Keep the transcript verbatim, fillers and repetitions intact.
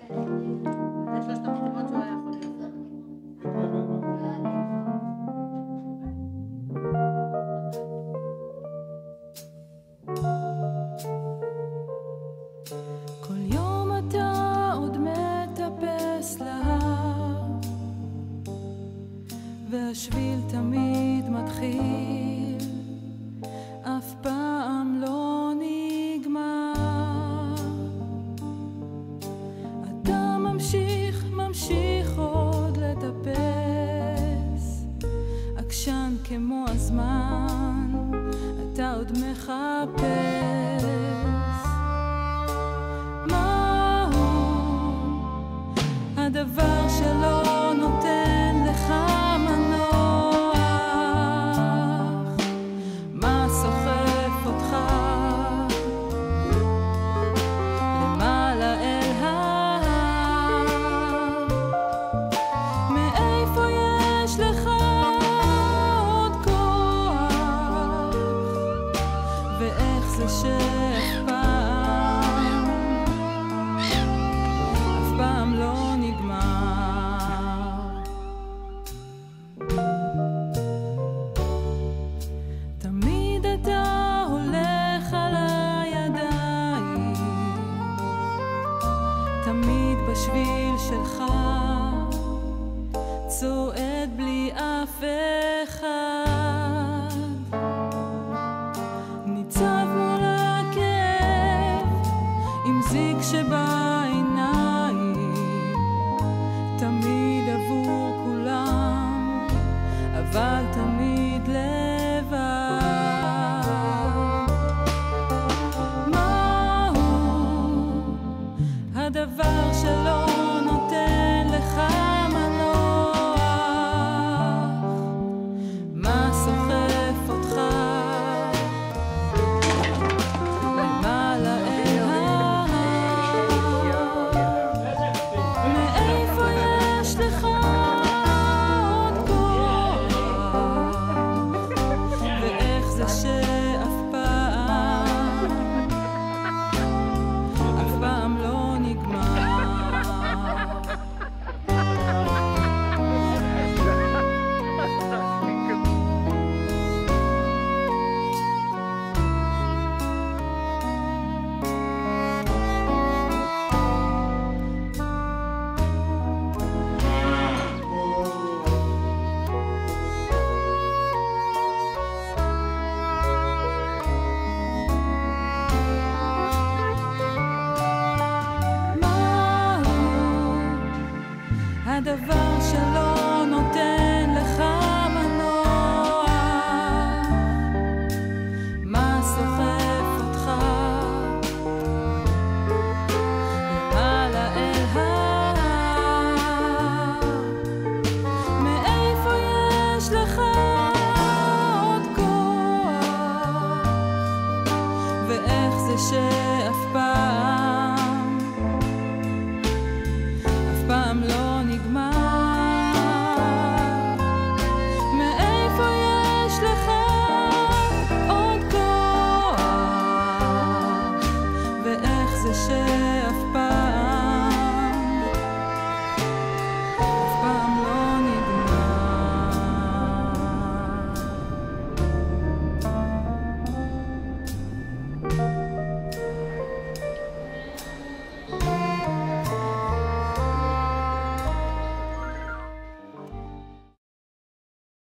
זה שלושת המקומות שהוא היה יכול להיות. כל יום אתה עוד מטפס להר, והשביל תמיד מתחיל, אף פעם לא נגמר. אתה ממשיך, ממשיך עוד לטפס, עקשן כמו הזמן, אתה עוד מחפש. הדבר שלא נותן לך מנוח, מה סוחף אותך למעלה אל ההר? מאיפה יש לך עוד כוח, ואיך זה שאף פעם, אף פעם לא נגמר. תמיד אתה הולך על הידיים, תמיד בשביל שלך, צועד בלי אף אחד, ניצב מול הכאב עם זיק שבא